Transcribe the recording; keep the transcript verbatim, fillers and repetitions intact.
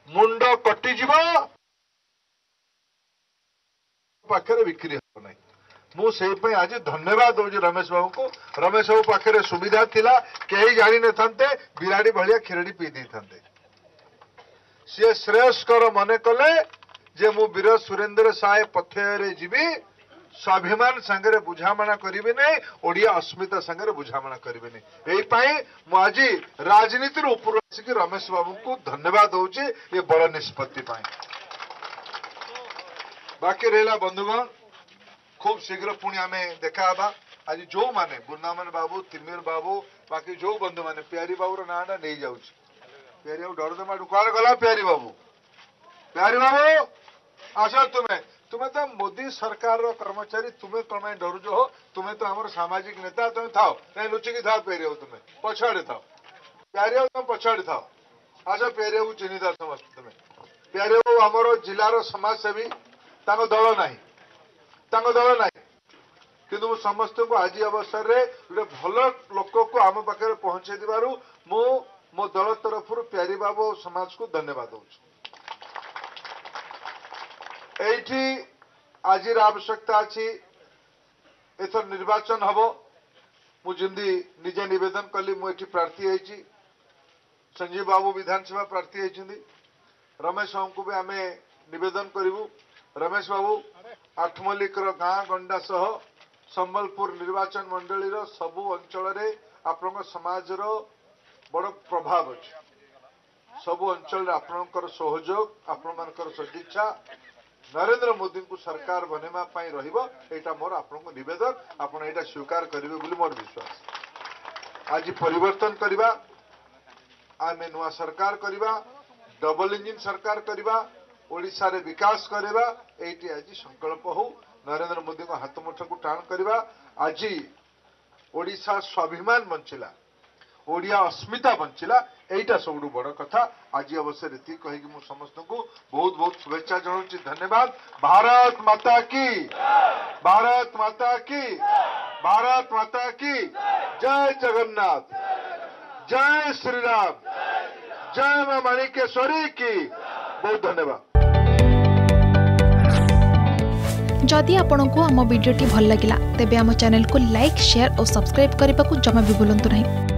मुंड कटिजिव पाखे बिक्री हम ना मुझे आज धन्यवाद दूसरी रमेश बाबू को। रमेश बाबू पाखे सुविधा थिला कहीं जानी न था बिराड़ी भाया खीरड़ी पी दी था सी श्रेयस्कर मन कले जे मु वीर सुरेंद्र साय पथरे जीवी स्वाभिमान संगे बुझामणा करेंगे नहीं ओडिया अस्मिता संगे बुझामणा करेंगे नहीं यही आज राजनीति ऊपर आसिक रमेश बाबू को धन्यवाद दूची ये बड़ निष्पत्ति। बाकी रहा बंधुगण खूब शीघ्र पुणी आम देखा आज जो माने बुन्दामन बाबू तिमिर बाबू बाकी जो बंधु माने प्यारी बाबू नाटा नहीं जाऊँ प्यारी बाबू डर दमा कौन गला प्यारी बाबू प्यारी बाबू आस तुम्हें तुम्हें तो मोदी सरकार कर्मचारी तुम्हें कौन डरुज हो तुम्हें तो आम सामाजिक नेता तुम्हें थाओ नहीं लुचिकी था प्यारी बाबू तुम्हें पछाड़ी थाओ प्यारी बाबू तुम पछाड़ी थाओ आस प्यारी बाबू चिन्हित समस्त तुम्हें प्यारी बाबू आमर जिलार समाजसेवी दल ना दल ना कि समस्त को आज अवसर में गोटे भल लोक को आम पाखे पहुंचे दु मु मो दल तरफ प्यारी बाबू समाज को धन्यवाद दूँ। एठी आज आवश्यकता अच्छी एथर निर्वाचन हम मुझे निजे निवेदन कली मुझे प्रार्थी होती संजीव बाबू विधानसभा प्रार्थी होती रमेश बाबू को भी आम निवेदन करूँ रमेश बाबू आठमल्लिकर गाँ गंडा सह संबलपुर निर्वाचन मंडली सबु अंचल आपण समाज बड़ प्रभाव अच्छे सबु अंचल आपणकर सहयोग आपण मानकर सदिच्छा नरेंद्र मोदी को सरकार बनवा रहा मोर आपको निवेदन आपड़ यहाँ स्वीकार करेंगे बोली मोर विश्वास। आज परिवर्तन करवा आम नुआ सरकार करवा डबल इंजिन सरकार करवा ओडिशा रे विकास करवा ये आज संकल्प हो नरेंद्र मोदी को हाथ मुठ को टाण करवा आज ओडिशा स्वाभिमान बंचिला ओडिया अस्मिता बंचिला यहीटा सब बड़ कथा आज अवसर ये कहीकि मु समस्त को बहुत बहुत शुभेच्छा जनाऊँ धन्यवाद। भारत माता की भारत माता की भारत माता की जय जगन्नाथ जय श्री राम जय मां माणिकेश्वरी की बहुत धन्यवाद। जदि आपंक आम भिडी भल लगा तेब आम चैनल को लाइक शेयर और सब्सक्राइब करने को जमा भी भूलु नहीं।